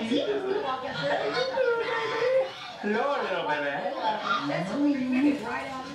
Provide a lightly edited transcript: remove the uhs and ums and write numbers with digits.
Hello, little baby. That's what we can right out.